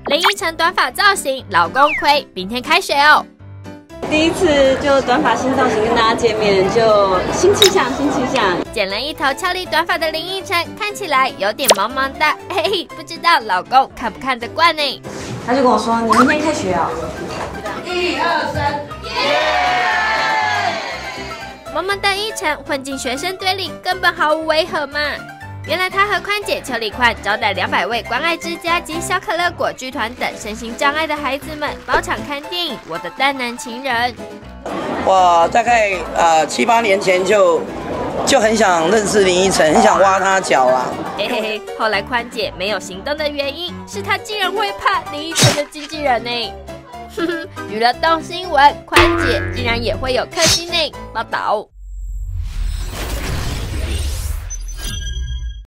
林依晨短发造型，老公亏，明天开学哦。 第一次就短发新造型跟大家见面，就新气象，新气象。 剪了一头俏丽短发的林依晨，看起来有点茫茫的，嘿嘿，不知道老公看不看得惯呢？ 他就跟我说：“你明天开学啊。 1、2、3，耶！ 萌萌的依晨混进学生堆里，根本毫无违和嘛。原来他和宽姐邱礼宽招待200位关爱之家及小可乐果剧团等身心障碍的孩子们包场看电影《我的淡男情人》。 我大概7、8年前就很想认识林依晨，很想挖她脚啦。 嘿嘿嘿，后来宽姐没有行动的原因是她竟然会怕林依晨的经纪人呢。哼哼，娱乐动新闻，宽姐竟然也会有克星呢。报道。